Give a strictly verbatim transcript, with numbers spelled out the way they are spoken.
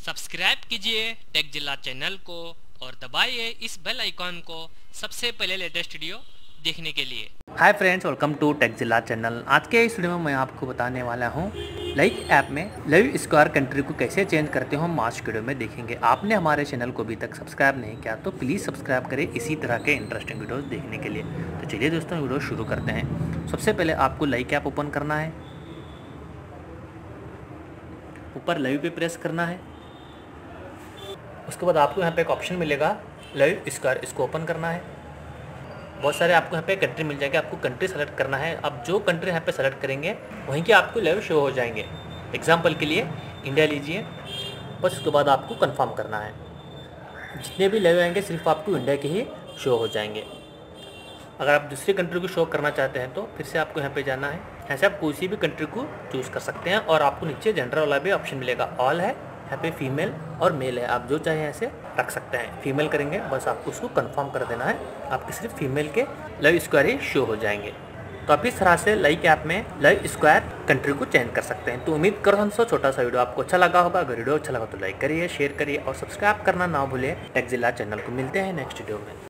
Subscribe कीजिए take Jila channel को और दबाइए इस बेल आइकॉन को सबसे पहले लेटेस्ट वीडियो देखने के लिए। Hi friends, welcome to tech Jila channel. आज के इस वीडियो में मैं आपको बताने वाला हूं लाइक ऐप में लाइव स्क्वायर कंट्री को कैसे चेंज करते हो हम आज वीडियो में देखेंगे। आपने हमारे चैनल को अभी तक सब्सक्राइब नहीं किया तो प्लीज़ सब्सक्राइब करें इसी तरह के इंटरेस्टिंग वीडियोस देखने के लिए। तो चलिए दोस्तों वीडियो शुरू करते हैं। सबसे पहले आपको लाइक ऐप ओपन करना है, ऊपर लाइव पे प्रेस करना है। उसके बाद आपको यहाँ पे एक ऑप्शन मिलेगा लाइव स्क्वायर, इसको ओपन करना है। बहुत सारे आपको यहाँ पे कंट्री मिल जाएंगे, आपको कंट्री सेलेक्ट करना है। अब जो कंट्री यहाँ पे सेलेक्ट करेंगे वहीं के आपको लाइव शो हो जाएंगे। एग्जांपल के लिए इंडिया लीजिए, बस उसके बाद आपको कंफर्म करना है। जितने भी लाइव आएंगे सिर्फ आपको इंडिया के ही शो हो जाएंगे। अगर आप दूसरी कंट्री को शो करना चाहते हैं तो फिर से आपको यहाँ पे जाना है। ऐसे आप किसी भी कंट्री को चूज़ कर सकते हैं और आपको नीचे जेंडर वाला भी ऑप्शन मिलेगा। ऑल है, यहाँ पे फीमेल और मेल है, आप जो चाहें ऐसे रख सकते हैं। फीमेल करेंगे बस आपको उसको कंफर्म कर देना है, आपके सिर्फ फीमेल के लाइव स्क्वायर ही शो हो जाएंगे। तो आप इस तरह से लाइक ऐप में लाइव स्क्वायर कंट्री को चेंज कर सकते हैं। तो उम्मीद करो हम छोटा सा वीडियो आपको अच्छा लगा होगा। अगर वीडियो अच्छा लगा तो लाइक करिए, शेयर करिए और सब्सक्राइब करना ना भूलिए टेक जिला चैनल को। मिलते हैं नेक्स्ट वीडियो में।